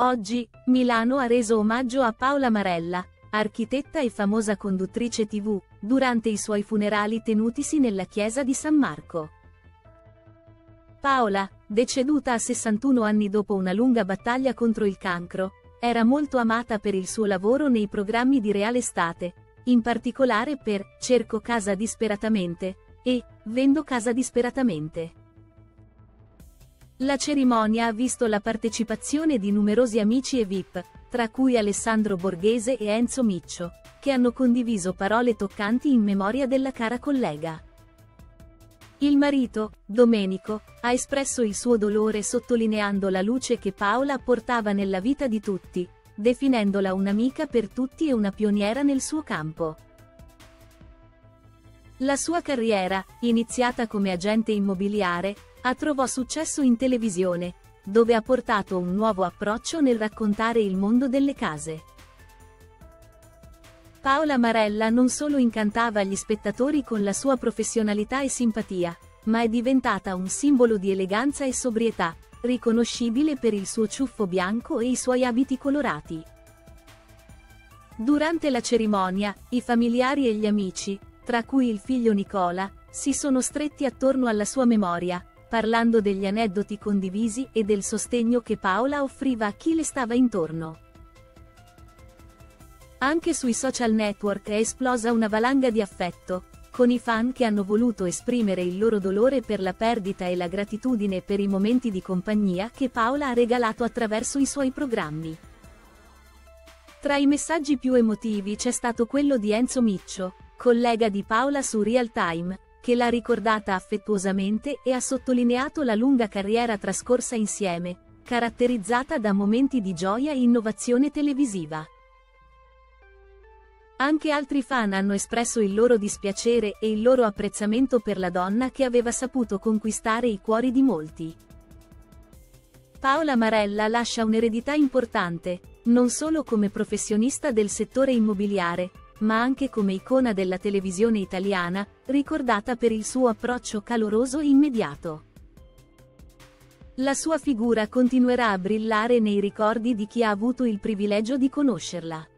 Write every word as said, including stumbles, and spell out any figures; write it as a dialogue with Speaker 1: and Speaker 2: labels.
Speaker 1: Oggi, Milano ha reso omaggio a Paola Marella, architetta e famosa conduttrice tivù, durante i suoi funerali tenutisi nella chiesa di San Marco. Paola, deceduta a sessantuno anni dopo una lunga battaglia contro il cancro, era molto amata per il suo lavoro nei programmi di Reale Estate, in particolare per Cerco casa disperatamente e Vendo casa disperatamente. La cerimonia ha visto la partecipazione di numerosi amici e V I P, tra cui Alessandro Borghese e Enzo Miccio, che hanno condiviso parole toccanti in memoria della cara collega. Il marito, Domenico, ha espresso il suo dolore sottolineando la luce che Paola portava nella vita di tutti, definendola un'amica per tutti e una pioniera nel suo campo. La sua carriera, iniziata come agente immobiliare, ha trovò successo in televisione, dove ha portato un nuovo approccio nel raccontare il mondo delle case. Paola Marella non solo incantava gli spettatori con la sua professionalità e simpatia, ma è diventata un simbolo di eleganza e sobrietà, riconoscibile per il suo ciuffo bianco e i suoi abiti colorati. Durante la cerimonia, i familiari e gli amici, tra cui il figlio Nicola, si sono stretti attorno alla sua memoria, parlando degli aneddoti condivisi e del sostegno che Paola offriva a chi le stava intorno. Anche sui social network è esplosa una valanga di affetto, con i fan che hanno voluto esprimere il loro dolore per la perdita e la gratitudine per i momenti di compagnia che Paola ha regalato attraverso i suoi programmi. Tra i messaggi più emotivi c'è stato quello di Enzo Miccio, collega di Paola su Real Time, che l'ha ricordata affettuosamente e ha sottolineato la lunga carriera trascorsa insieme, caratterizzata da momenti di gioia e innovazione televisiva. Anche altri fan hanno espresso il loro dispiacere e il loro apprezzamento per la donna che aveva saputo conquistare i cuori di molti. Paola Marella lascia un'eredità importante, non solo come professionista del settore immobiliare, ma anche come icona della televisione italiana, ricordata per il suo approccio caloroso e immediato. La sua figura continuerà a brillare nei ricordi di chi ha avuto il privilegio di conoscerla.